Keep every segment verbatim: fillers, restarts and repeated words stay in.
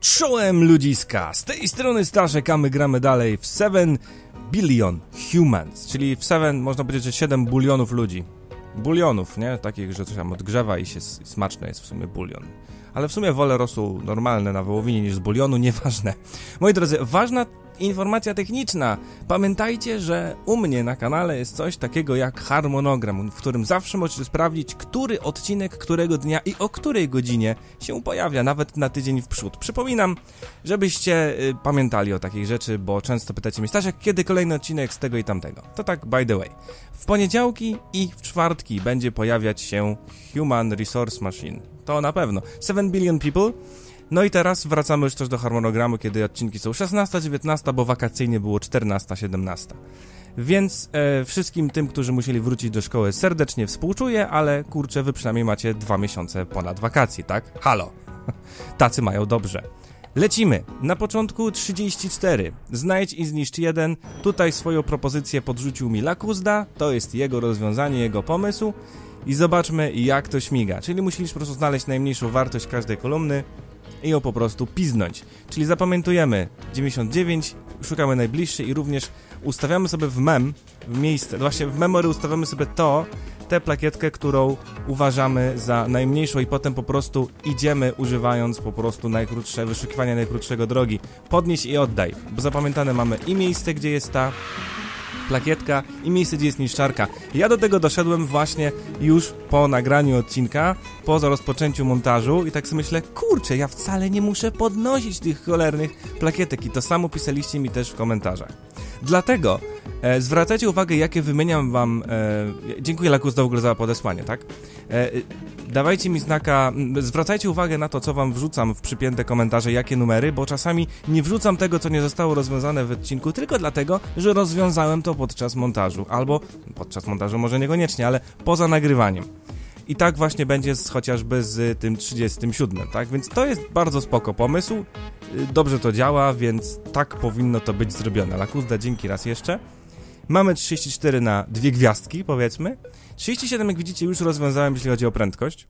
Czołem ludziska, z tej strony Staszek, a my gramy dalej w seven billion Humans, czyli w seven, można powiedzieć, że siedem bulionów ludzi. Bulionów, nie? Takich, że coś tam odgrzewa i się smaczne jest w sumie bulion. Ale w sumie wolę rosół normalne na wołowinie niż z bulionu, nieważne. Moi drodzy, ważna informacja techniczna. Pamiętajcie, że u mnie na kanale jest coś takiego jak harmonogram, w którym zawsze możecie sprawdzić, który odcinek, którego dnia i o której godzinie się pojawia, nawet na tydzień w przód. Przypominam, żebyście y, pamiętali o takiej rzeczy, bo często pytacie mnie, Staszek, kiedy kolejny odcinek z tego i tamtego. To tak, by the way. W poniedziałki i w czwartki będzie pojawiać się Human Resource Machine. To na pewno. seven billion people. No i teraz wracamy już też do harmonogramu, kiedy odcinki są szesnasta dziewiętnasta, bo wakacyjnie było czternasta siedemnasta. Więc e, wszystkim tym, którzy musieli wrócić do szkoły, serdecznie współczuję, ale kurczę, wy przynajmniej macie dwa miesiące ponad wakacji, tak? Halo! Tacy mają dobrze. Lecimy. Na początku trzydzieści cztery. Znajdź i zniszcz jeden. Tutaj swoją propozycję podrzucił mi Lakuzda. To jest jego rozwiązanie, jego pomysł. I zobaczmy, jak to śmiga. Czyli musisz po prostu znaleźć najmniejszą wartość każdej kolumny i ją po prostu piznąć. Czyli zapamiętujemy dziewięćdziesiąt dziewięć, szukamy najbliższej i również ustawiamy sobie w mem, w miejsce, właśnie w memory ustawiamy sobie to, tę plakietkę, którą uważamy za najmniejszą i potem po prostu idziemy używając po prostu najkrótsze, wyszukiwania najkrótszego drogi. Podnieś i oddaj, bo zapamiętane mamy i miejsce, gdzie jest ta plakietka i miejsce, gdzie jest niszczarka. Ja do tego doszedłem właśnie już po nagraniu odcinka, po rozpoczęciu montażu i tak sobie myślę, kurczę, ja wcale nie muszę podnosić tych cholernych plakietek i to samo pisaliście mi też w komentarzach. Dlatego e, zwracajcie uwagę, jakie wymieniam wam, e, dziękuję Lakuzda w ogóle za podesłanie, tak? E, dawajcie mi znaka, zwracajcie uwagę na to, co wam wrzucam w przypięte komentarze, jakie numery, bo czasami nie wrzucam tego, co nie zostało rozwiązane w odcinku, tylko dlatego, że rozwiązałem to podczas montażu, albo podczas montażu może niekoniecznie, ale poza nagrywaniem. I tak właśnie będzie z, chociażby z tym trzydziestym siódmym, tak? Więc to jest bardzo spoko pomysł, dobrze to działa, więc tak powinno to być zrobione. Lakuzda, dzięki raz jeszcze. Mamy trzydzieści cztery na dwie gwiazdki, powiedzmy. trzydzieści siedem, jak widzicie, już rozwiązałem, jeśli chodzi o prędkość.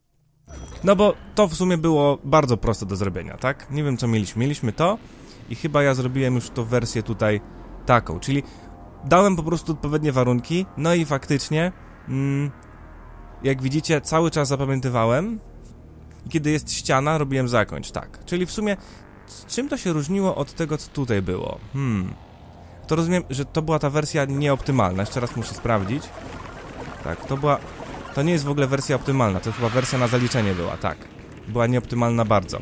No bo to w sumie było bardzo proste do zrobienia, tak? Nie wiem, co mieliśmy. Mieliśmy to i chyba ja zrobiłem już tą wersję tutaj taką, czyli dałem po prostu odpowiednie warunki, no i faktycznie... Mm, jak widzicie, cały czas zapamiętywałem i kiedy jest ściana, robiłem zakończ, tak. Czyli w sumie, czym to się różniło od tego, co tutaj było? Hmm. To rozumiem, że to była ta wersja nieoptymalna. Jeszcze raz muszę sprawdzić. Tak, to była... To nie jest w ogóle wersja optymalna, to chyba wersja na zaliczenie była, tak. Była nieoptymalna bardzo.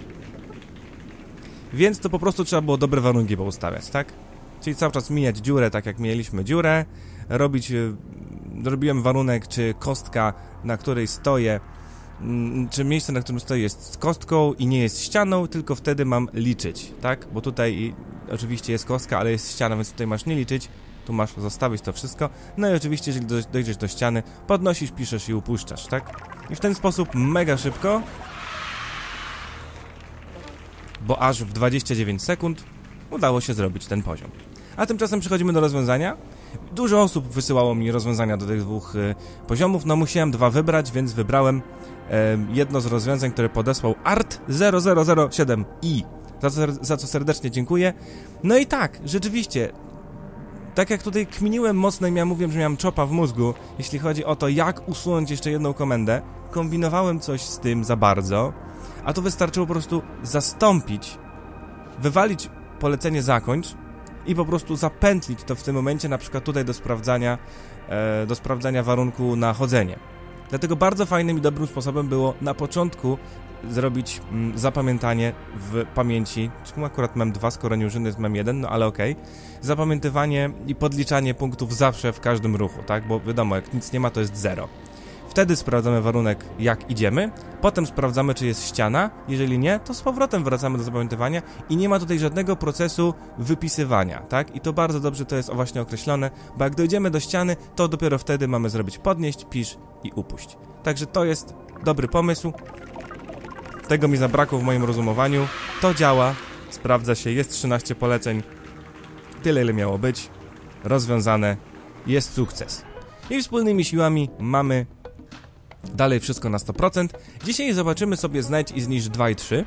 Więc to po prostu trzeba było dobre warunki poustawiać, tak? Czyli cały czas mijać dziurę, tak jak mieliśmy dziurę, robić... Robiłem warunek, czy kostka, na której stoję, czy miejsce, na którym stoję jest kostką i nie jest ścianą, tylko wtedy mam liczyć, tak? Bo tutaj oczywiście jest kostka, ale jest ściana, więc tutaj masz nie liczyć, tu masz zostawić to wszystko. No i oczywiście, jeżeli dojdziesz do ściany, podnosisz, piszesz i upuszczasz, tak? I w ten sposób mega szybko, bo aż w dwadzieścia dziewięć sekund udało się zrobić ten poziom. A tymczasem przechodzimy do rozwiązania. Dużo osób wysyłało mi rozwiązania do tych dwóch y, poziomów, no musiałem dwa wybrać, więc wybrałem y, jedno z rozwiązań, które podesłał Art zero zero zero siedem i, za co, za co serdecznie dziękuję. No i tak, rzeczywiście, tak jak tutaj kminiłem mocno i ja mówiłem, że miałem czopa w mózgu, jeśli chodzi o to, jak usunąć jeszcze jedną komendę, kombinowałem coś z tym za bardzo, a to wystarczyło po prostu zastąpić, wywalić polecenie zakończ, i po prostu zapętlić to w tym momencie, na przykład tutaj do sprawdzania, e, do sprawdzania warunku na chodzenie. Dlatego bardzo fajnym i dobrym sposobem było na początku zrobić mm, zapamiętanie w pamięci, czemu akurat mem dwa, skoro nie użyny jest mem jeden, no ale okej, okay. Zapamiętywanie i podliczanie punktów zawsze w każdym ruchu, tak, bo wiadomo, jak nic nie ma, to jest zero. Wtedy sprawdzamy warunek, jak idziemy, potem sprawdzamy, czy jest ściana, jeżeli nie, to z powrotem wracamy do zapamiętywania i nie ma tutaj żadnego procesu wypisywania, tak? I to bardzo dobrze to jest właśnie określone, bo jak dojdziemy do ściany, to dopiero wtedy mamy zrobić podnieść, pisz i upuść. Także to jest dobry pomysł, tego mi zabrakło w moim rozumowaniu, to działa, sprawdza się, jest trzynaście poleceń, tyle ile miało być, rozwiązane, jest sukces. I wspólnymi siłami mamy dalej wszystko na sto procent. Dzisiaj zobaczymy sobie znajdź i zniszcz dwa i trzy.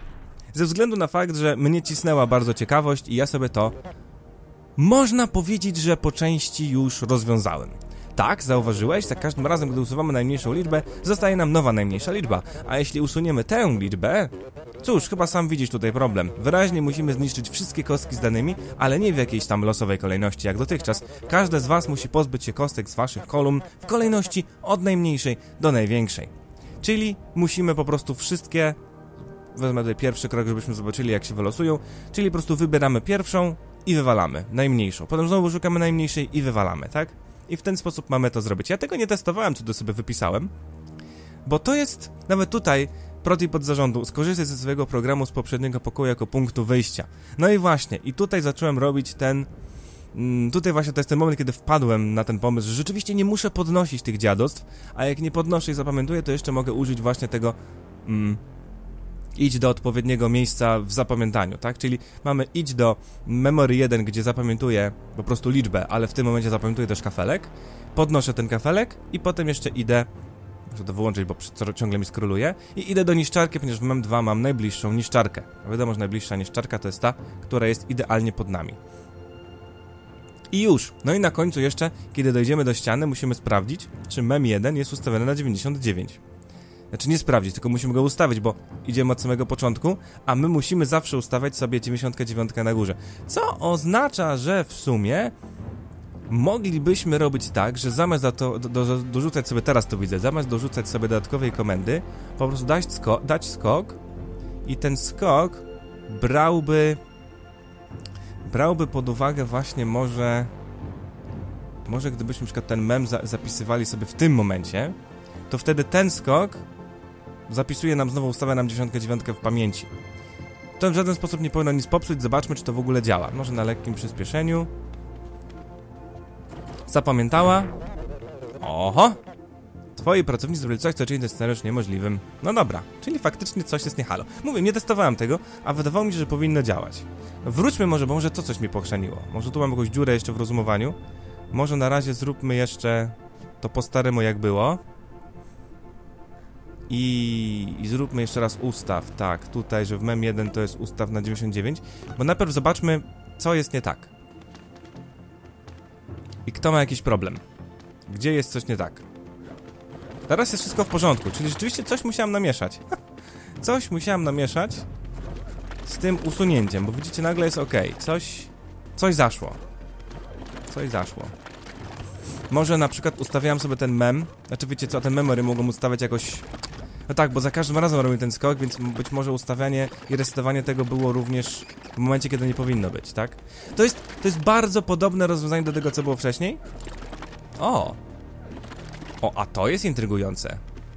Ze względu na fakt, że mnie cisnęła bardzo ciekawość i ja sobie to, można powiedzieć, że po części już rozwiązałem. Tak, zauważyłeś, za każdym razem, gdy usuwamy najmniejszą liczbę, zostaje nam nowa najmniejsza liczba, a jeśli usuniemy tę liczbę, cóż, chyba sam widzisz tutaj problem. Wyraźnie musimy zniszczyć wszystkie kostki z danymi, ale nie w jakiejś tam losowej kolejności jak dotychczas. Każde z was musi pozbyć się kostek z waszych kolumn w kolejności od najmniejszej do największej. Czyli musimy po prostu wszystkie, wezmę tutaj pierwszy krok, żebyśmy zobaczyli, jak się wylosują, czyli po prostu wybieramy pierwszą i wywalamy najmniejszą. Potem znowu szukamy najmniejszej i wywalamy, tak? I w ten sposób mamy to zrobić. Ja tego nie testowałem, co tu sobie wypisałem, bo to jest, nawet tutaj, protip od zarządu, skorzystaj ze swojego programu z poprzedniego pokoju jako punktu wyjścia. No i właśnie, i tutaj zacząłem robić ten, mm, tutaj właśnie to jest ten moment, kiedy wpadłem na ten pomysł, że rzeczywiście nie muszę podnosić tych dziadostw, a jak nie podnoszę i zapamiętuję, to jeszcze mogę użyć właśnie tego, mm, idź do odpowiedniego miejsca w zapamiętaniu, tak? Czyli mamy idź do memory jeden, gdzie zapamiętuję po prostu liczbę, ale w tym momencie zapamiętuję też kafelek, podnoszę ten kafelek i potem jeszcze idę, muszę to wyłączyć, bo ciągle mi skroluje, i idę do niszczarki, ponieważ w M E M dwa mam najbliższą niszczarkę. A wiadomo, że najbliższa niszczarka to jest ta, która jest idealnie pod nami. I już. No i na końcu jeszcze, kiedy dojdziemy do ściany, musimy sprawdzić, czy M E M jeden jest ustawiony na dziewięćdziesiąt dziewięć. Znaczy nie sprawdzić, tylko musimy go ustawić, bo idziemy od samego początku, a my musimy zawsze ustawiać sobie dziewięćdziesiąt dziewięć na górze. Co oznacza, że w sumie moglibyśmy robić tak, że zamiast do to, do, do, dorzucać sobie, teraz to widzę, zamiast dorzucać sobie dodatkowej komendy, po prostu dać, sko dać skok i ten skok brałby brałby pod uwagę właśnie może może gdybyśmy na przykład ten mem za zapisywali sobie w tym momencie, to wtedy ten skok zapisuje nam znowu, ustawia nam dziewięćdziesiąt dziewięć w pamięci. To w żaden sposób nie powinno nic popsuć, zobaczmy, czy to w ogóle działa. Może na lekkim przyspieszeniu. Zapamiętała. Oho! Twoi pracownicy zrobili coś, co czyni ten scenariusz niemożliwym. No dobra, czyli faktycznie coś jest nie halo. Mówię, nie testowałem tego, a wydawało mi się, że powinno działać. Wróćmy może, bo może to coś mi pochrzaniło. Może tu mam jakąś dziurę jeszcze w rozumowaniu. Może na razie zróbmy jeszcze to po staremu, jak było. I, I zróbmy jeszcze raz ustaw, tak, tutaj, że w M E M jeden to jest ustaw na dziewięćdziesiąt dziewięć, bo najpierw zobaczmy, co jest nie tak. I kto ma jakiś problem. Gdzie jest coś nie tak. Teraz jest wszystko w porządku, czyli rzeczywiście coś musiałem namieszać. Coś musiałem namieszać z tym usunięciem, bo widzicie, nagle jest ok. Coś, coś zaszło. Coś zaszło. Może na przykład ustawiałem sobie ten mem, znaczy wiecie co, ten memory mogą ustawiać jakoś... No tak, bo za każdym razem robię ten skok, więc być może ustawianie i resetowanie tego było również w momencie, kiedy nie powinno być, tak? To jest, to jest bardzo podobne rozwiązanie do tego, co było wcześniej. O! O, a to jest intrygujące.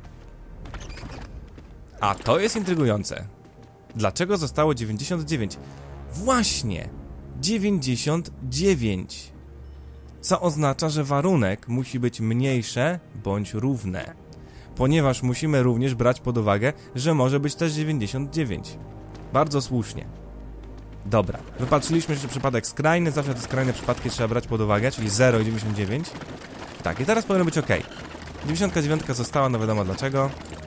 A to jest intrygujące. Dlaczego zostało dziewięćdziesiąt dziewięć? Właśnie! dziewięćdziesiąt dziewięć. Co oznacza, że warunek musi być mniejsze bądź równe. Ponieważ musimy również brać pod uwagę, że może być też dziewięćdziesiąt dziewięć. Bardzo słusznie. Dobra, wypatrzyliśmy jeszcze przypadek skrajny, zawsze te skrajne przypadki trzeba brać pod uwagę, czyli zero i dziewięćdziesiąt dziewięć. Tak, i teraz powinno być ok. dziewięćdziesiąt dziewięć została, no wiadomo dlaczego.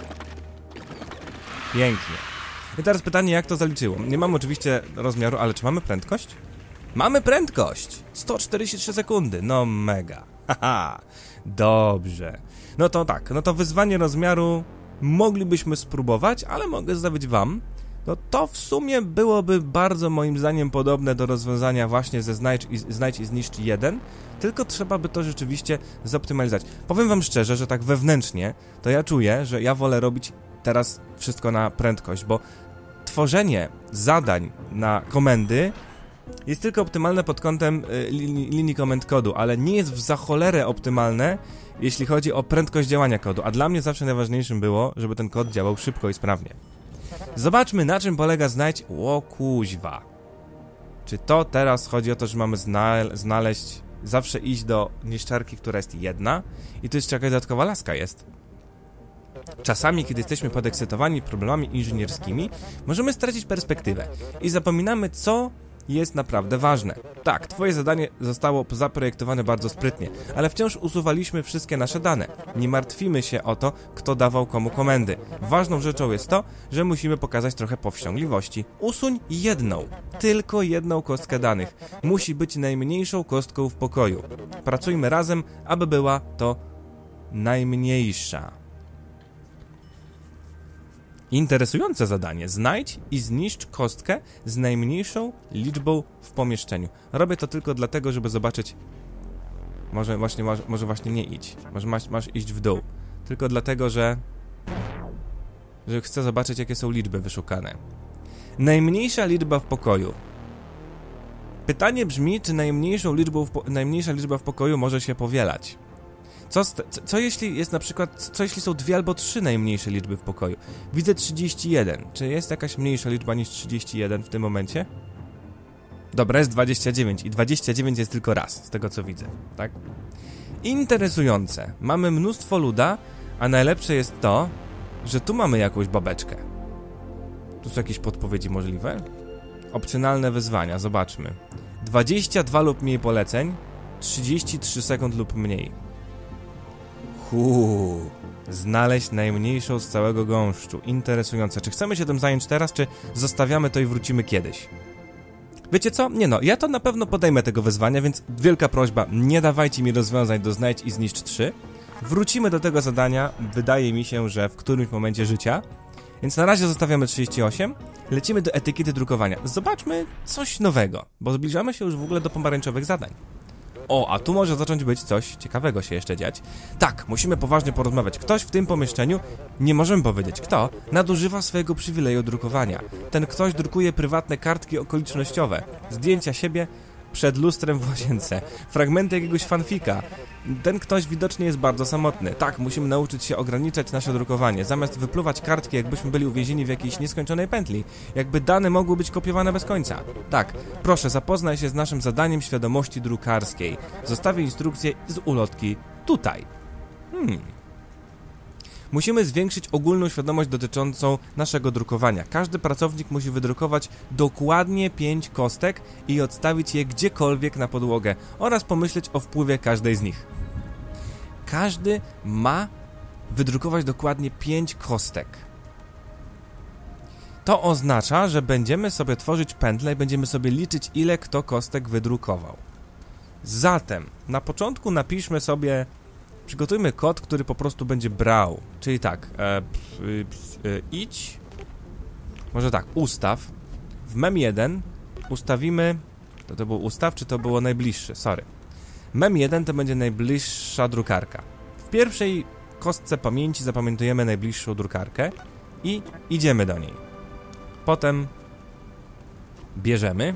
Pięknie. I teraz pytanie, jak to zaliczyło? Nie mamy oczywiście rozmiaru, ale czy mamy prędkość? Mamy prędkość! sto czterdzieści trzy sekundy, no mega. Haha, dobrze. No to tak, no to wyzwanie rozmiaru moglibyśmy spróbować, ale mogę zostawić wam. No to w sumie byłoby bardzo moim zdaniem podobne do rozwiązania właśnie ze znajdź i, znajdź i zniszcz jeden, tylko trzeba by to rzeczywiście zoptymalizować. Powiem wam szczerze, że tak wewnętrznie to ja czuję, że ja wolę robić teraz wszystko na prędkość, bo tworzenie zadań na komendy jest tylko optymalne pod kątem y, linii, linii komend kodu, ale nie jest w za cholerę optymalne, jeśli chodzi o prędkość działania kodu, a dla mnie zawsze najważniejszym było, żeby ten kod działał szybko i sprawnie. Zobaczmy, na czym polega znajdź... O kuźwa. Czy to teraz chodzi o to, że mamy zna znaleźć... Zawsze iść do niszczarki, która jest jedna i tu jeszcze jakaś dodatkowa laska jest. Czasami, kiedy jesteśmy podekscytowani problemami inżynierskimi, możemy stracić perspektywę i zapominamy, co jest naprawdę ważne. Tak, twoje zadanie zostało zaprojektowane bardzo sprytnie, ale wciąż usuwaliśmy wszystkie nasze dane. Nie martwimy się o to, kto dawał komu komendy. Ważną rzeczą jest to, że musimy pokazać trochę powściągliwości. Usuń jedną, tylko jedną kostkę danych. Musi być najmniejszą kostką w pokoju. Pracujmy razem, aby była to najmniejsza. Interesujące zadanie. Znajdź i zniszcz kostkę z najmniejszą liczbą w pomieszczeniu. Robię to tylko dlatego, żeby zobaczyć... Może właśnie, może właśnie nie idź. Może masz, masz iść w dół. Tylko dlatego, że... że chcę zobaczyć, jakie są liczby wyszukane. Najmniejsza liczba w pokoju. Pytanie brzmi, czy najmniejszą liczbą w po... najmniejsza liczba w pokoju może się powielać. Co, co, co jeśli jest na przykład, co jeśli są dwie albo trzy najmniejsze liczby w pokoju? Widzę trzydzieści jeden. Czy jest jakaś mniejsza liczba niż trzydzieści jeden w tym momencie? Dobra, jest dwadzieścia dziewięć i dwadzieścia dziewięć jest tylko raz, z tego co widzę, tak? Interesujące. Mamy mnóstwo luda, a najlepsze jest to, że tu mamy jakąś babeczkę. Tu są jakieś podpowiedzi możliwe? Opcjonalne wyzwania, zobaczmy. dwadzieścia dwa lub mniej poleceń, trzydzieści trzy sekund lub mniej. Huu, znaleźć najmniejszą z całego gąszczu. Interesujące. Czy chcemy się tym zająć teraz, czy zostawiamy to i wrócimy kiedyś? Wiecie co? Nie no, ja to na pewno podejmę tego wyzwania, więc wielka prośba, nie dawajcie mi rozwiązań do znajdź i zniszcz trzy. Wrócimy do tego zadania, wydaje mi się, że w którymś momencie życia. Więc na razie zostawiamy trzydzieści osiem, lecimy do etykiety drukowania. Zobaczmy coś nowego, bo zbliżamy się już w ogóle do pomarańczowych zadań. O, a tu może zacząć być coś ciekawego się jeszcze dziać. Tak, musimy poważnie porozmawiać. Ktoś w tym pomieszczeniu, nie możemy powiedzieć kto, nadużywa swojego przywileju drukowania. Ten ktoś drukuje prywatne kartki okolicznościowe, zdjęcia siebie przed lustrem w łazience, fragmenty jakiegoś fanfika. Ten ktoś widocznie jest bardzo samotny. Tak, musimy nauczyć się ograniczać nasze drukowanie. Zamiast wypluwać kartki, jakbyśmy byli uwięzieni w jakiejś nieskończonej pętli. Jakby dane mogły być kopiowane bez końca. Tak, proszę, zapoznaj się z naszym zadaniem świadomości drukarskiej. Zostawię instrukcję z ulotki tutaj. Hmm... Musimy zwiększyć ogólną świadomość dotyczącą naszego drukowania. Każdy pracownik musi wydrukować dokładnie pięć kostek i odstawić je gdziekolwiek na podłogę oraz pomyśleć o wpływie każdej z nich. Każdy ma wydrukować dokładnie pięć kostek. To oznacza, że będziemy sobie tworzyć pętlę i będziemy sobie liczyć, ile kto kostek wydrukował. Zatem na początku napiszmy sobie... Przygotujmy kod, który po prostu będzie brał. Czyli tak, e, ps, ps, e, idź. Może tak, ustaw. W mem jeden ustawimy. To to był ustaw, czy to było najbliższy? Sorry. mem jeden to będzie najbliższa drukarka. W pierwszej kostce pamięci zapamiętujemy najbliższą drukarkę i idziemy do niej. Potem bierzemy.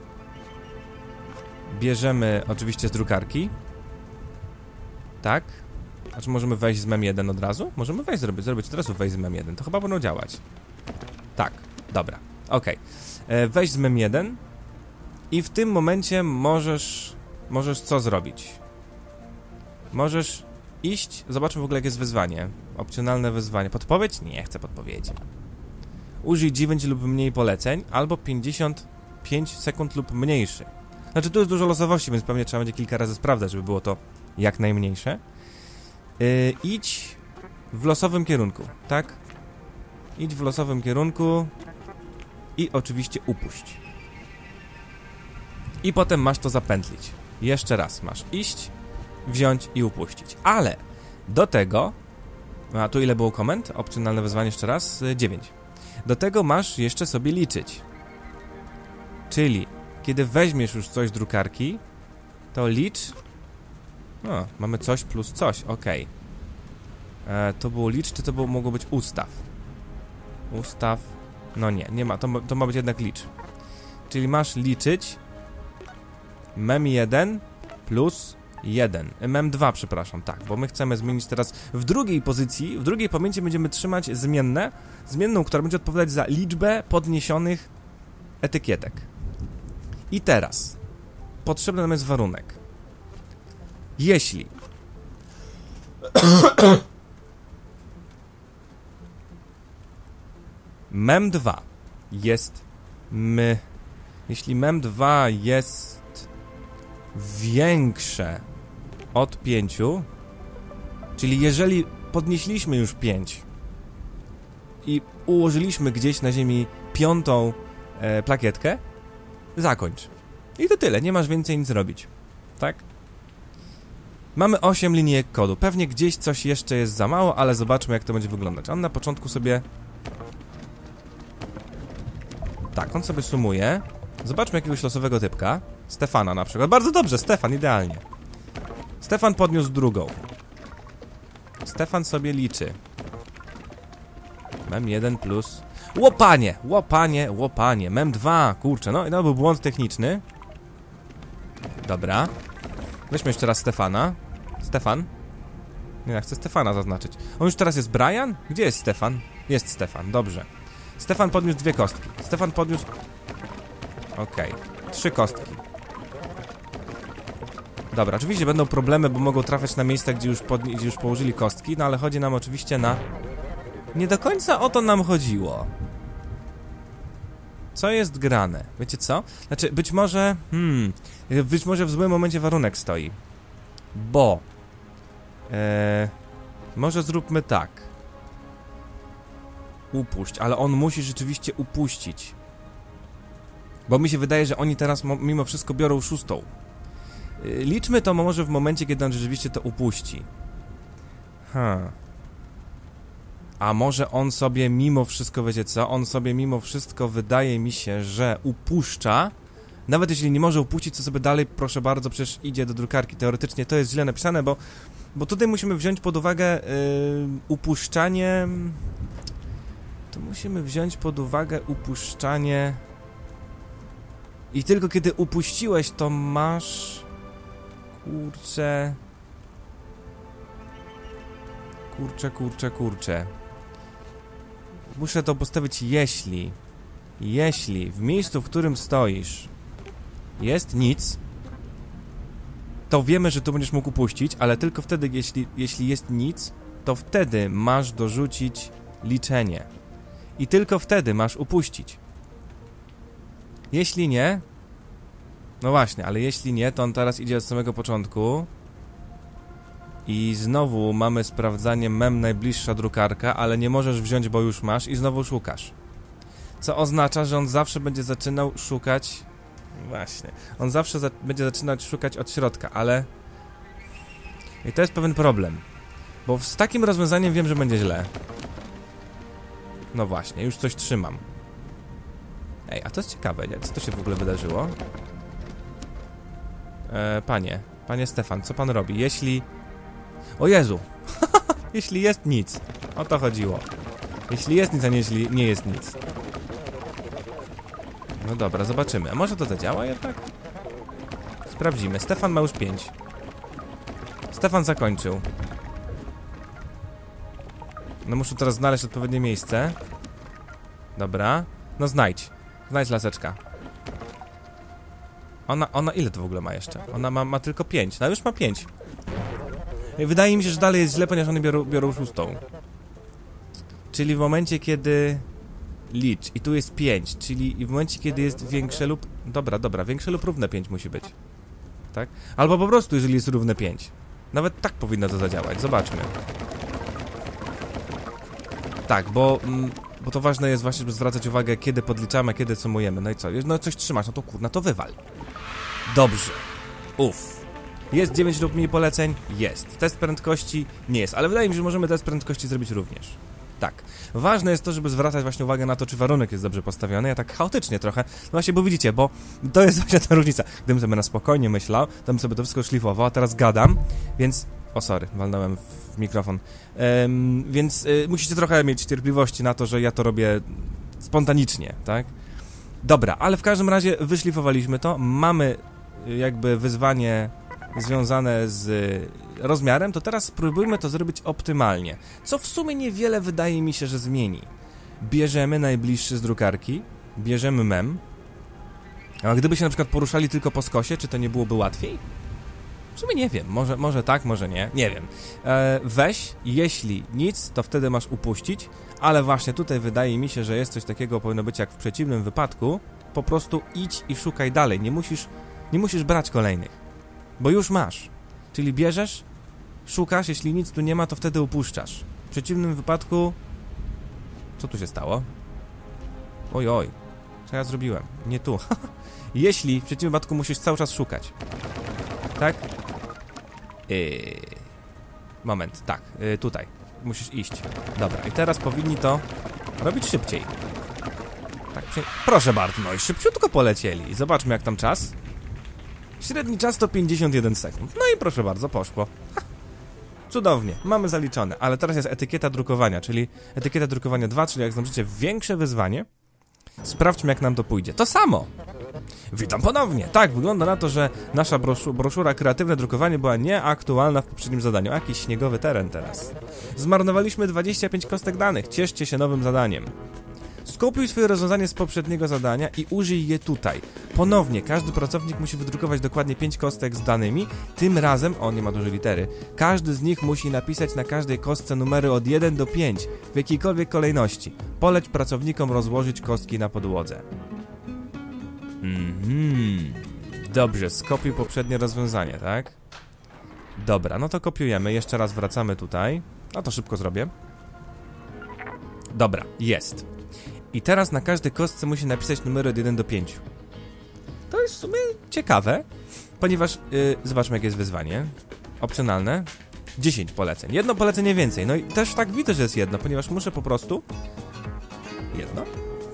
Bierzemy oczywiście z drukarki. Tak? A czy możemy wejść z mem jeden od razu? Możemy wejść, zrobić, zrobić od razu wejść z mem jeden. To chyba będą działać. Tak, dobra, okej. Okay. Wejść z mem jeden i w tym momencie możesz... Możesz co zrobić? Możesz iść... Zobaczmy w ogóle, jak jest wyzwanie. Opcjonalne wyzwanie. Podpowiedź? Nie chcę podpowiedzi. Użyj dziewięć lub mniej poleceń, albo pięćdziesiąt pięć sekund lub mniejszy. Znaczy, tu jest dużo losowości, więc pewnie trzeba będzie kilka razy sprawdzać, żeby było to jak najmniejsze. Yy, idź w losowym kierunku, tak? Idź w losowym kierunku i oczywiście upuść. I potem masz to zapętlić. Jeszcze raz masz iść, wziąć i upuścić. Ale do tego... A tu ile było komend? Opcjonalne wyzwanie jeszcze raz. dziewięć. Do tego masz jeszcze sobie liczyć. Czyli kiedy weźmiesz już coś z drukarki, to licz... O, mamy coś plus coś, ok. E, to było licz, czy to było, mogło być ustaw? Ustaw... No nie, nie ma, to, to ma być jednak licz. Czyli masz liczyć mem jeden plus jeden. mem dwa, przepraszam, tak, bo my chcemy zmienić teraz w drugiej pozycji, w drugiej pamięci będziemy trzymać zmiennę, zmienną, która będzie odpowiadać za liczbę podniesionych etykietek. I teraz potrzebny nam jest warunek. Jeśli mem dwa jest m... Jeśli mem dwa jest większe od pięciu, czyli jeżeli podnieśliśmy już pięć i ułożyliśmy gdzieś na ziemi piątą e, plakietkę, zakończ. I to tyle, nie masz więcej nic robić. Tak? Mamy osiem linijek kodu. Pewnie gdzieś coś jeszcze jest za mało, ale zobaczmy, jak to będzie wyglądać. On na początku sobie... Tak, on sobie sumuje. Zobaczmy jakiegoś losowego typka. Stefana na przykład. Bardzo dobrze, Stefan, idealnie. Stefan podniósł drugą. Stefan sobie liczy. Mem jeden plus... Łopanie! Łopanie, łopanie. Mem dwa, kurczę, no i to był błąd techniczny. Dobra. Weźmy jeszcze raz Stefana. Stefan? Nie, ja chcę Stefana zaznaczyć. On już teraz jest Brian? Gdzie jest Stefan? Jest Stefan, dobrze. Stefan podniósł dwie kostki. Stefan podniósł... Okej, okay. Trzy kostki. Dobra, oczywiście będą problemy, bo mogą trafiać na miejsca, gdzie już, podni- gdzie już położyli kostki, no ale chodzi nam oczywiście na... Nie do końca o to nam chodziło. Co jest grane? Wiecie co? Znaczy, być może... Hmm... Być może w złym momencie warunek stoi. Bo... Eee, może zróbmy tak. Upuść, ale on musi rzeczywiście upuścić. Bo mi się wydaje, że oni teraz mimo wszystko biorą szóstą. Eee, liczmy to może w momencie, kiedy on rzeczywiście to upuści. Hmm... A może on sobie mimo wszystko, wiecie co, on sobie mimo wszystko wydaje mi się, że upuszcza. Nawet jeśli nie może upuścić, to sobie dalej, proszę bardzo, przecież idzie do drukarki. Teoretycznie to jest źle napisane, bo, bo tutaj musimy wziąć pod uwagę yy, upuszczanie... To musimy wziąć pod uwagę upuszczanie... I tylko kiedy upuściłeś, to masz... Kurczę... Kurczę, kurczę, kurczę... Muszę to postawić jeśli... Jeśli w miejscu, w którym stoisz jest nic, to wiemy, że tu będziesz mógł upuścić, ale tylko wtedy, jeśli, jeśli jest nic, to wtedy masz dorzucić liczenie. I tylko wtedy masz upuścić. Jeśli nie... No właśnie, ale jeśli nie, to on teraz idzie od samego początku. I znowu mamy sprawdzanie mem najbliższa drukarka, ale nie możesz wziąć, bo już masz i znowu szukasz. Co oznacza, że on zawsze będzie zaczynał szukać... Właśnie. On zawsze za... będzie zaczynać szukać od środka, ale... I to jest pewien problem. Bo z takim rozwiązaniem wiem, że będzie źle. No właśnie, już coś trzymam. Ej, a to jest ciekawe, nie? Co to się w ogóle wydarzyło? E, panie, panie Stefan, co pan robi? Jeśli... O Jezu! Jeśli jest nic. O to chodziło. Jeśli jest nic, a nie jeśli nie jest nic. No dobra, zobaczymy. A może to zadziała jednak? Sprawdzimy. Stefan ma już pięć. Stefan zakończył. No muszę teraz znaleźć odpowiednie miejsce. Dobra. No znajdź. Znajdź laseczka. Ona, ona ile to w ogóle ma jeszcze? Ona ma, ma tylko pięć. No już ma pięć. Wydaje mi się, że dalej jest źle, ponieważ one biorą, biorą szóstą. Czyli w momencie, kiedy... Licz. I tu jest pięć. Czyli w momencie, kiedy jest większe lub... Dobra, dobra. Większe lub równe pięć musi być. Tak? Albo po prostu, jeżeli jest równe pięć. Nawet tak powinno to zadziałać. Zobaczmy. Tak, bo... Mm, bo to ważne jest właśnie, żeby zwracać uwagę, kiedy podliczamy, kiedy sumujemy. No i co? No coś trzymasz, no to kurna, to wywal. Dobrze. Uff. Jest dziewięć lub mniej poleceń? Jest. Test prędkości? Nie jest. Ale wydaje mi się, że możemy test prędkości zrobić również. Tak. Ważne jest to, żeby zwracać właśnie uwagę na to, czy warunek jest dobrze postawiony. Ja tak chaotycznie trochę. No właśnie, bo widzicie, bo to jest właśnie ta różnica. Gdybym sobie na spokojnie myślał, to bym sobie to wszystko szlifował, a teraz gadam, więc... O, sorry, walnąłem w mikrofon. Um, więc y, musicie trochę mieć cierpliwości na to, że ja to robię spontanicznie, tak? Dobra, ale w każdym razie wyszlifowaliśmy to. Mamy jakby wyzwanie związane z rozmiarem, to teraz spróbujmy to zrobić optymalnie. Co w sumie niewiele wydaje mi się, że zmieni. Bierzemy najbliższy z drukarki, bierzemy mem. A gdyby się na przykład poruszali tylko po skosie, czy to nie byłoby łatwiej? W sumie nie wiem, może, może tak, może nie, nie wiem. E, weź, jeśli nic, to wtedy masz upuścić, ale właśnie tutaj wydaje mi się, że jest coś takiego, powinno być jak w przeciwnym wypadku. po prostu idź i szukaj dalej. Nie musisz, nie musisz brać kolejnych, bo już masz. Czyli bierzesz, szukasz, jeśli nic tu nie ma, to wtedy upuszczasz. W przeciwnym wypadku... Co tu się stało? Oj, oj. Co ja zrobiłem? Nie tu. Jeśli w przeciwnym wypadku musisz cały czas szukać. Tak? Yy... Moment, tak. Yy, tutaj. Musisz iść. Dobra, i teraz powinni to robić szybciej. Tak, przy... proszę bardzo, no i szybciutko polecieli. Zobaczmy, jak tam czas. Średni czas to pięćdziesiąt jeden sekund. No i proszę bardzo, poszło. Ha. Cudownie, mamy zaliczone. Ale teraz jest etykieta drukowania, czyli etykieta drukowania dwa, czyli jak zobaczycie większe wyzwanie. Sprawdźmy, jak nam to pójdzie. To samo! Witam ponownie! Tak, wygląda na to, że nasza broszu broszura Kreatywne Drukowanie była nieaktualna w poprzednim zadaniu. Jakiś śniegowy teren teraz. Zmarnowaliśmy dwadzieścia pięć kostek danych. Cieszcie się nowym zadaniem. Skopiuj swoje rozwiązanie z poprzedniego zadania i użyj je tutaj. Ponownie, każdy pracownik musi wydrukować dokładnie pięć kostek z danymi. Tym razem, o, nie ma dużej litery, każdy z nich musi napisać na każdej kostce numery od jeden do pięciu w jakiejkolwiek kolejności. Poleć pracownikom rozłożyć kostki na podłodze. Mhm. Dobrze, skopiuj poprzednie rozwiązanie, tak? Dobra, no to kopiujemy. Jeszcze raz wracamy tutaj. No to szybko zrobię. Dobra, jest. I teraz na każdej kostce musi napisać numery od jeden do pięciu. To jest w sumie ciekawe, ponieważ, yy, zobaczmy, jakie jest wyzwanie. Opcjonalne. dziesięć poleceń. Jedno polecenie więcej. No i też tak widzę, że jest jedno, ponieważ muszę po prostu... Jedno?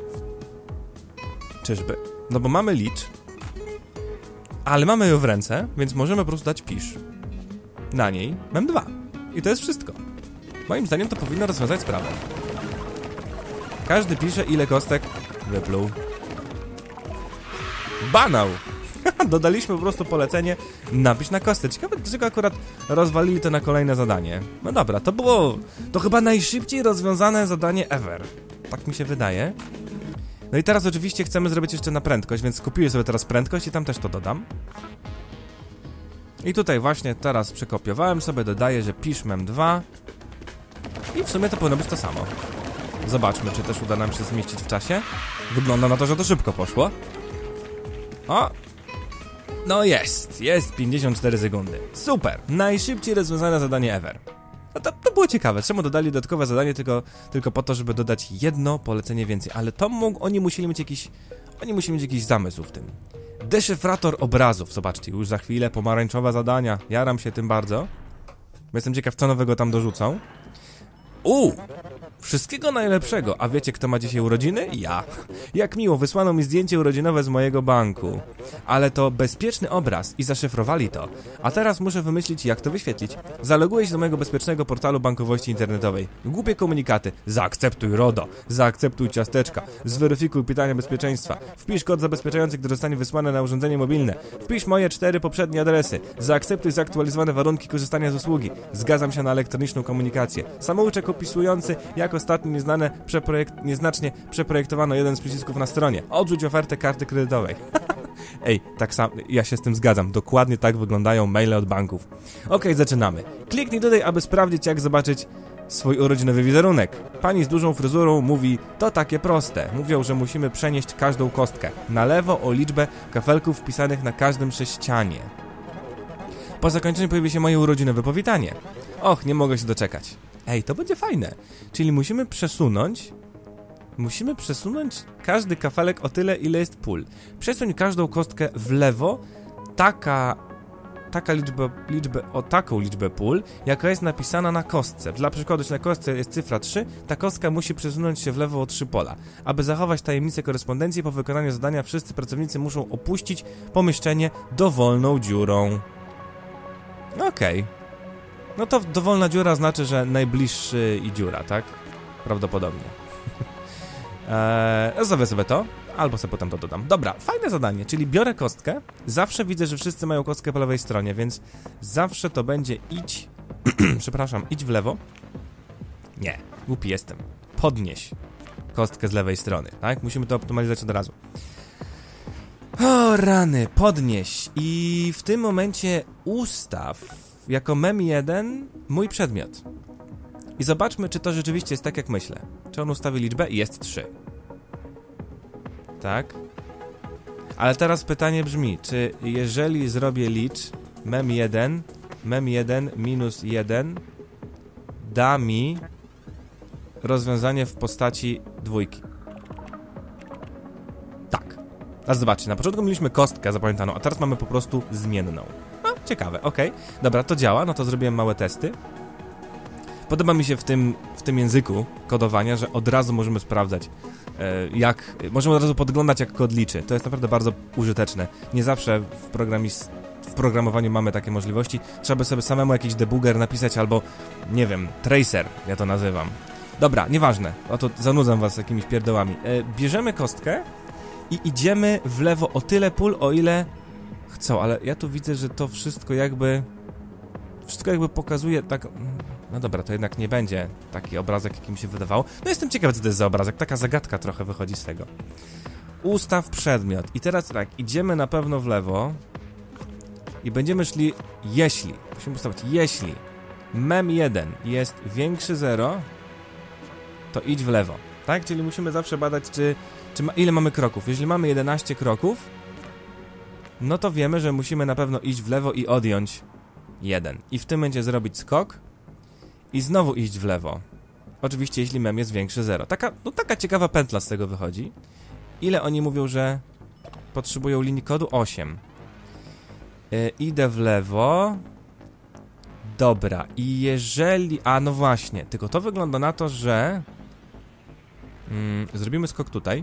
Czyżby? No bo mamy licz, ale mamy ją w ręce, więc możemy po prostu dać pisz. Na niej mam dwa. I to jest wszystko. Moim zdaniem to powinno rozwiązać sprawę. Każdy pisze, ile kostek wypluł. Banał! Dodaliśmy po prostu polecenie, napisz na kostce. Ciekawe, dlaczego akurat rozwalili to na kolejne zadanie. No dobra, to było... To chyba najszybciej rozwiązane zadanie ever. Tak mi się wydaje. No i teraz oczywiście chcemy zrobić jeszcze na prędkość, więc kupię sobie teraz prędkość i tam też to dodam. I tutaj właśnie teraz przekopiowałem sobie, dodaję, że pisz mem dwa. I w sumie to powinno być to samo. Zobaczmy, czy też uda nam się zmieścić w czasie. Wygląda na to, że to szybko poszło. O! No jest, jest pięćdziesiąt cztery sekundy. Super, najszybciej rozwiązane zadanie ever. No to, to było ciekawe, czemu dodali dodatkowe zadanie tylko, tylko po to, żeby dodać jedno polecenie więcej. Ale to mógł, oni musieli mieć jakiś, oni musieli mieć jakiś zamysł w tym. Deszyfrator obrazów, zobaczcie, już za chwilę pomarańczowe zadania. Jaram się tym bardzo. Jestem ciekaw, co nowego tam dorzucą. Uuu! Wszystkiego najlepszego, a wiecie, kto ma dzisiaj urodziny? Ja. Jak miło, wysłano mi zdjęcie urodzinowe z mojego banku. Ale to bezpieczny obraz i zaszyfrowali to. A teraz muszę wymyślić, jak to wyświetlić. Zaloguję się do mojego bezpiecznego portalu bankowości internetowej. Głupie komunikaty. Zaakceptuj RODO. Zaakceptuj ciasteczka. Zweryfikuj pytania bezpieczeństwa. Wpisz kod zabezpieczający, który zostanie wysłany na urządzenie mobilne. Wpisz moje cztery poprzednie adresy. Zaakceptuj zaktualizowane warunki korzystania z usługi. Zgadzam się na elektroniczną komunikację. Samouczek opisujący, jak ostatnio nieznane przeprojekt... nieznacznie przeprojektowano jeden z przycisków na stronie. Odrzuć ofertę karty kredytowej. Ej, tak sam, ja się z tym zgadzam. Dokładnie tak wyglądają maile od banków. Okej, zaczynamy. Kliknij tutaj, aby sprawdzić, jak zobaczyć swój urodzinowy wizerunek. Pani z dużą fryzurą mówi, to takie proste. Mówią, że musimy przenieść każdą kostkę na lewo o liczbę kafelków wpisanych na każdym sześcianie. Po zakończeniu pojawi się moje urodzinowe powitanie. Och, nie mogę się doczekać. Ej, to będzie fajne. Czyli musimy przesunąć... Musimy przesunąć każdy kafelek o tyle, ile jest pól. Przesuń każdą kostkę w lewo, taka... Taka liczba, liczbę, o taką liczbę pól, jaka jest napisana na kostce. Dla przykładu, jeśli na kostce jest cyfra trzy, ta kostka musi przesunąć się w lewo o trzy pola. Aby zachować tajemnicę korespondencji, po wykonaniu zadania wszyscy pracownicy muszą opuścić pomieszczenie dowolną dziurą. Okej. Okay. No to dowolna dziura znaczy, że najbliższy i dziura, tak? Prawdopodobnie. eee, Zostawię sobie to, albo sobie potem to dodam. Dobra, fajne zadanie, czyli biorę kostkę. Zawsze widzę, że wszyscy mają kostkę po lewej stronie, więc zawsze to będzie idź... Przepraszam, idź w lewo. Nie, głupi jestem. Podnieś kostkę z lewej strony, tak? Musimy to optymalizować od razu. O rany, podnieś. I w tym momencie ustaw jako mem jeden mój przedmiot. I zobaczmy, czy to rzeczywiście jest tak, jak myślę. Czy on ustawi liczbę? Jest trzy. Tak. Ale teraz pytanie brzmi, czy jeżeli zrobię licz mem jeden, mem jeden minus jeden da mi rozwiązanie w postaci dwójki? Tak. A zobaczcie, na początku mieliśmy kostkę zapamiętaną, a teraz mamy po prostu zmienną. No, ciekawe, okej. Okay. Dobra, to działa, no to zrobiłem małe testy. Podoba mi się w tym, w tym języku kodowania, że od razu możemy sprawdzać, e, jak... Możemy od razu podglądać, jak kod liczy. To jest naprawdę bardzo użyteczne. Nie zawsze w, programis, w programowaniu mamy takie możliwości. Trzeba by sobie samemu jakiś debugger napisać albo, nie wiem, tracer, ja to nazywam. Dobra, nieważne. Oto zanudzam was jakimiś pierdołami. E, bierzemy kostkę i idziemy w lewo o tyle pól, o ile chcą, ale ja tu widzę, że to wszystko jakby... Wszystko jakby pokazuje tak... No dobra, to jednak nie będzie taki obrazek, jaki mi się wydawał. No jestem ciekaw, co to jest za obrazek. Taka zagadka trochę wychodzi z tego. Ustaw przedmiot. I teraz tak, idziemy na pewno w lewo i będziemy szli, jeśli, musimy ustawić, jeśli mem jeden jest większy zero, to idź w lewo. Tak? Czyli musimy zawsze badać, czy, czy ma, ile mamy kroków. Jeśli mamy jedenaście kroków, no to wiemy, że musimy na pewno iść w lewo i odjąć jeden. I w tym momencie zrobić skok i znowu iść w lewo. Oczywiście, jeśli mem jest większy zero. Taka, no taka ciekawa pętla z tego wychodzi. Ile oni mówią, że potrzebują linii kodu? osiem. Yy, idę w lewo. Dobra, i jeżeli... A, no właśnie, tylko to wygląda na to, że... Mm, zrobimy skok tutaj.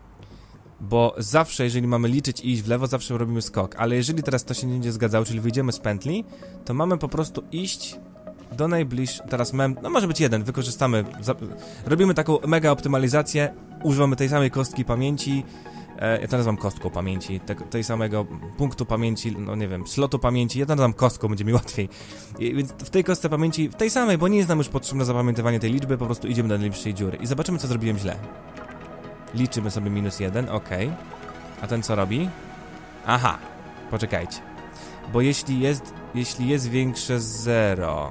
Bo zawsze, jeżeli mamy liczyć i iść w lewo, zawsze robimy skok. Ale jeżeli teraz to się nie będzie zgadzało, czyli wyjdziemy z pętli, to mamy po prostu iść do najbliższego... Teraz mem... No może być jeden, wykorzystamy... Za... Robimy taką mega optymalizację. Używamy tej samej kostki pamięci. E, ja to nazywam kostką pamięci. Te, tej samego punktu pamięci, no nie wiem, slotu pamięci. Ja to nazywam kostką, będzie mi łatwiej. I, więc w tej kostce pamięci, w tej samej, bo nie jest nam już potrzebne zapamiętywanie tej liczby, po prostu idziemy do najbliższej dziury. I zobaczymy, co zrobiłem źle. Liczymy sobie minus jeden, ok. A ten co robi? Aha, poczekajcie. Bo jeśli jest, jeśli jest większe zero...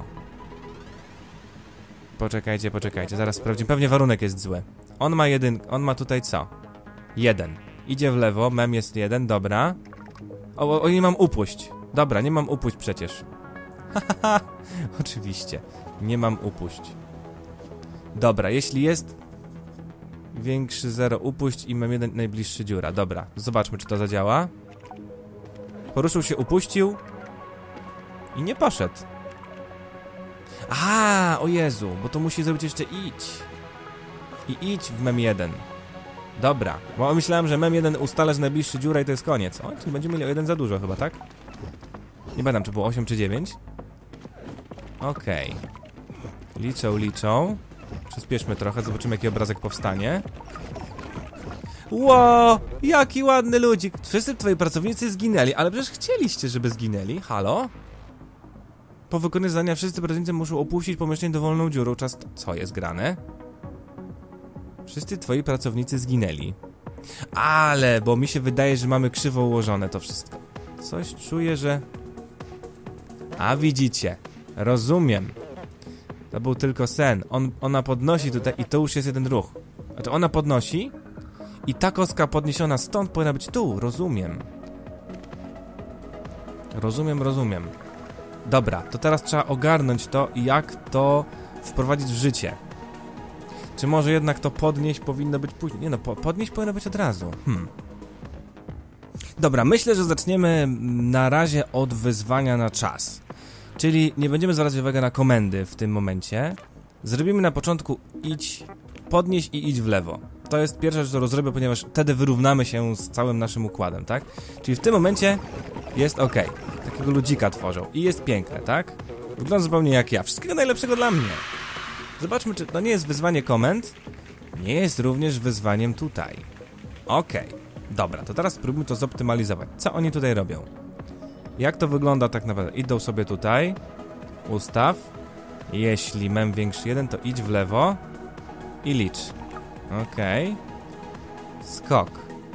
Poczekajcie, poczekajcie, zaraz sprawdzimy. Pewnie warunek jest zły. On ma jeden, on ma tutaj co? jeden. Idzie w lewo, mem jest jeden, dobra. O, o, nie mam upuść. Dobra, nie mam upuść przecież. Hahaha, oczywiście. Nie mam upuść. Dobra, jeśli jest większy zero, upuść i mam jeden najbliższy dziura. Dobra, zobaczmy, czy to zadziała. Poruszył się, upuścił i nie poszedł. A, o Jezu, bo to musi zrobić jeszcze idź. I idź w mem jeden. Dobra, bo myślałem, że mem jeden ustala, że najbliższy dziura i to jest koniec. O, czyli będziemy mieli o jeden za dużo chyba, tak? Nie pamiętam, czy było osiem czy dziewięć. Okej. Okay. Liczą, liczą. Przyspieszmy trochę, zobaczymy, jaki obrazek powstanie. Ło, jaki ładny ludzik. Wszyscy twoi pracownicy zginęli, ale przecież chcieliście, żeby zginęli. Halo? Po wykonaniu zadania wszyscy pracownicy muszą opuścić pomieszczenie dowolną dziurą. Czas... Co jest grane? Wszyscy twoi pracownicy zginęli. Ale, bo mi się wydaje, że mamy krzywo ułożone to wszystko. Coś czuję, że... A widzicie. Rozumiem. To był tylko sen. On, ona podnosi tutaj i to już jest jeden ruch. Znaczy ona podnosi i ta kostka podniesiona stąd powinna być tu. Rozumiem. Rozumiem, rozumiem. Dobra, to teraz trzeba ogarnąć to, jak to wprowadzić w życie. Czy może jednak to podnieść powinno być później? Nie no, po, podnieść powinno być od razu. Hmm. Dobra, myślę, że zaczniemy na razie od wyzwania na czas. Czyli nie będziemy zwracać uwagi na komendy w tym momencie. Zrobimy na początku idź, podnieś i idź w lewo. To jest pierwsza rzecz, którą zrobię, ponieważ wtedy wyrównamy się z całym naszym układem, tak? Czyli w tym momencie jest ok. Takiego ludzika tworzą i jest piękne, tak? Wygląda zupełnie jak ja. Wszystkiego najlepszego dla mnie. Zobaczmy, czy to nie jest wyzwanie komend. Nie jest również wyzwaniem tutaj. Okej. Dobra, to teraz spróbujmy to zoptymalizować. Co oni tutaj robią? Jak to wygląda tak naprawdę? Idą sobie tutaj. Ustaw. Jeśli mem większy jeden, to idź w lewo i licz. Okej. Okay. Skok.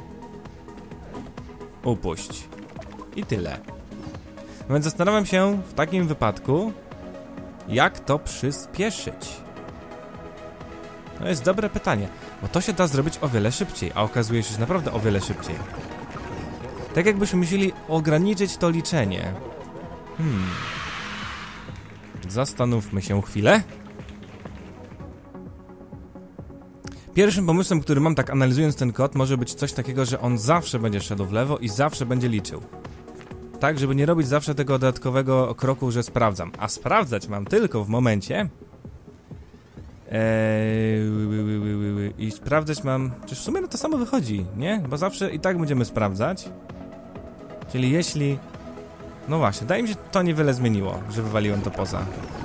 Upuść. I tyle. No więc zastanawiam się w takim wypadku, jak to przyspieszyć. To jest dobre pytanie, bo to się da zrobić o wiele szybciej, a okazuje się, że naprawdę o wiele szybciej. Tak jakbyśmy musieli ograniczyć to liczenie. Hmm. Zastanówmy się chwilę. Pierwszym pomysłem, który mam tak analizując ten kod, może być coś takiego, że on zawsze będzie szedł w lewo i zawsze będzie liczył. Tak, żeby nie robić zawsze tego dodatkowego kroku, że sprawdzam. A sprawdzać mam tylko w momencie... Eee, I sprawdzać mam... Czyż w sumie no to samo wychodzi, nie? Bo zawsze i tak będziemy sprawdzać. Czyli jeśli... No właśnie, daje mi się, to niewiele zmieniło, że wywaliłem to poza.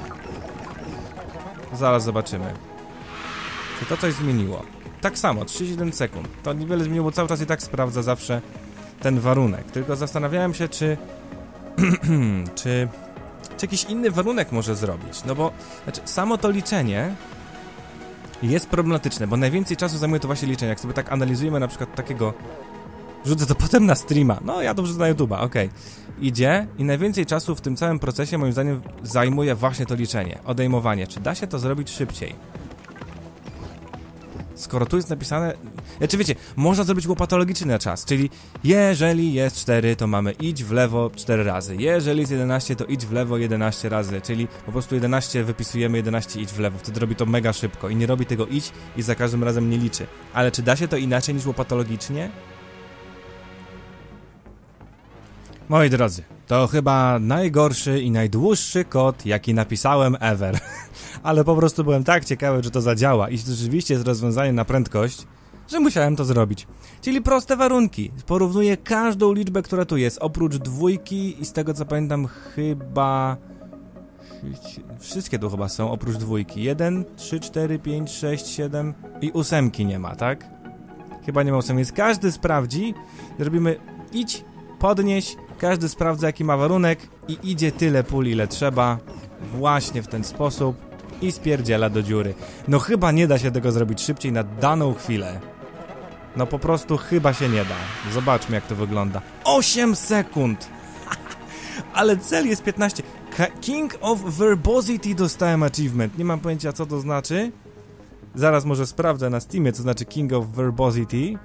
Zaraz zobaczymy. Czy to coś zmieniło? Tak samo, trzydzieści siedem sekund. To niewiele zmieniło, bo cały czas i tak sprawdza zawsze ten warunek. Tylko zastanawiałem się, czy... czy... Czy jakiś inny warunek może zrobić? No bo... Znaczy, samo to liczenie... jest problematyczne, bo najwięcej czasu zajmuje to właśnie liczenie. Jak sobie tak analizujemy na przykład takiego... Rzucę to potem na streama. No, ja to wrzucę na YouTube'a, okej. Okay. Idzie i najwięcej czasu w tym całym procesie, moim zdaniem, zajmuje właśnie to liczenie, odejmowanie. Czy da się to zrobić szybciej? Skoro tu jest napisane... Znaczy wiecie, można zrobić łopatologiczny na czas, czyli jeżeli jest cztery, to mamy idź w lewo cztery razy. Jeżeli jest jedenaście, to idź w lewo jedenaście razy, czyli po prostu jedenaście wypisujemy, jedenaście idź w lewo. Wtedy robi to mega szybko i nie robi tego idź i za każdym razem nie liczy. Ale czy da się to inaczej niż łopatologicznie? Moi drodzy, to chyba najgorszy i najdłuższy kod, jaki napisałem ever. Ale po prostu byłem tak ciekawy, czy to zadziała i rzeczywiście jest rozwiązanie na prędkość, że musiałem to zrobić. Czyli proste warunki. Porównuję każdą liczbę, która tu jest, oprócz dwójki i z tego co pamiętam chyba... Wszystkie tu chyba są, oprócz dwójki. jeden, trzy, cztery, pięć, sześć, siedem i ósemki nie ma, tak? Chyba nie ma ósemki, więc każdy sprawdzi. Robimy idź, podnieś, każdy sprawdza jaki ma warunek i idzie tyle pól ile trzeba. Właśnie w ten sposób. I spierdziela do dziury. No chyba nie da się tego zrobić szybciej na daną chwilę. No po prostu chyba się nie da. Zobaczmy jak to wygląda. osiem sekund! Ale cel jest piętnaście. King of Verbosity dostałem achievement. Nie mam pojęcia co to znaczy. Zaraz może sprawdzę na Steamie co znaczy King of Verbosity.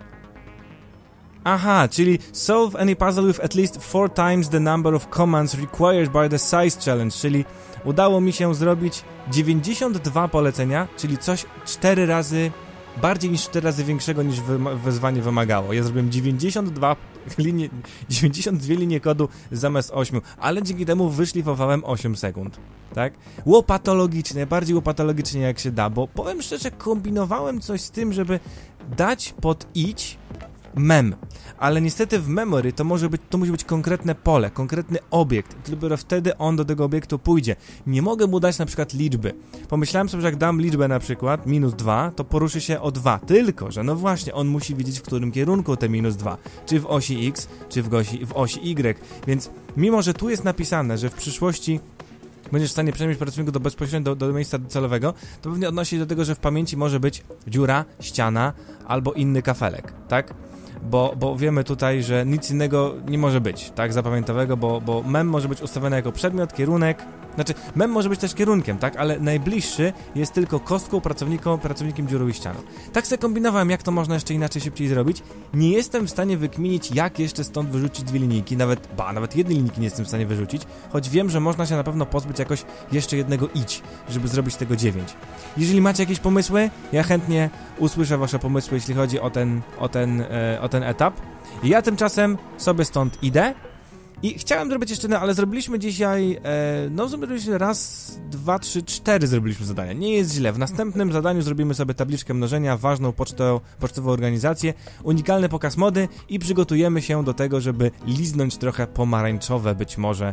Aha, czyli solve any puzzle with at least four times the number of commands required by the size challenge, czyli udało mi się zrobić dziewięćdziesiąt dwa polecenia, czyli coś cztery razy, bardziej niż cztery razy większego niż wy wyzwanie wymagało. Ja zrobiłem dziewięćdziesiąt dwa linie, dziewięćdziesiąt dwie linie kodu zamiast ośmiu, ale dzięki temu wyszlifowałem osiem sekund, tak? Łopatologicznie, bardziej łopatologicznie jak się da, bo powiem szczerze, kombinowałem coś z tym, żeby dać pod idź mem, ale niestety w memory to może być, to musi być konkretne pole, konkretny obiekt, dopiero wtedy on do tego obiektu pójdzie. Nie mogę mu dać na przykład liczby. Pomyślałem sobie, że jak dam liczbę na przykład minus dwa, to poruszy się o dwa, tylko że no właśnie, on musi wiedzieć w którym kierunku te minus dwa, czy w osi X, czy w osi, w osi Y, więc mimo, że tu jest napisane, że w przyszłości będziesz w stanie przenieść pracownika do bezpośrednio do, do miejsca docelowego, to pewnie odnosi się do tego, że w pamięci może być dziura, ściana albo inny kafelek, tak? Bo, bo wiemy tutaj, że nic innego nie może być, tak, zapamiętowego, bo, bo mem może być ustawiony jako przedmiot, kierunek, znaczy mem może być też kierunkiem, tak, ale najbliższy jest tylko kostką, pracowniką, pracownikiem dziurą i ścianą. Tak sobie kombinowałem, jak to można jeszcze inaczej, szybciej zrobić. Nie jestem w stanie wykminić, jak jeszcze stąd wyrzucić dwie linijki, nawet, ba, nawet jednej linijki nie jestem w stanie wyrzucić, choć wiem, że można się na pewno pozbyć jakoś jeszcze jednego idź, żeby zrobić tego dziewięć. Jeżeli macie jakieś pomysły, ja chętnie usłyszę wasze pomysły, jeśli chodzi o ten, o ten, e, o ten etap. Ja tymczasem sobie stąd idę i chciałem zrobić jeszcze, no, ale zrobiliśmy dzisiaj, e, no zrobiliśmy raz, dwa, trzy, cztery zrobiliśmy zadania, nie jest źle. W następnym zadaniu zrobimy sobie tabliczkę mnożenia, ważną pocztę, pocztową organizację, unikalny pokaz mody i przygotujemy się do tego, żeby liznąć trochę pomarańczowe być może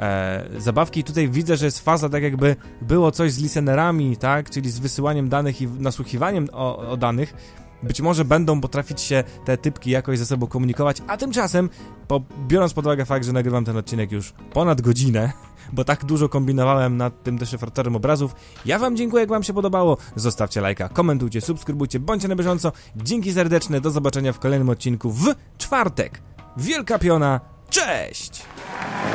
e, zabawki. I tutaj widzę, że jest faza tak jakby było coś z listenerami, tak, czyli z wysyłaniem danych i nasłuchiwaniem o, o danych. Być może będą potrafić się te typki jakoś ze sobą komunikować, a tymczasem, po, biorąc pod uwagę fakt, że nagrywam ten odcinek już ponad godzinę, bo tak dużo kombinowałem nad tym deszyfratorem obrazów, ja wam dziękuję, jak wam się podobało, zostawcie lajka, komentujcie, subskrybujcie, bądźcie na bieżąco, dzięki serdeczne, do zobaczenia w kolejnym odcinku w czwartek. Wielka piona, cześć!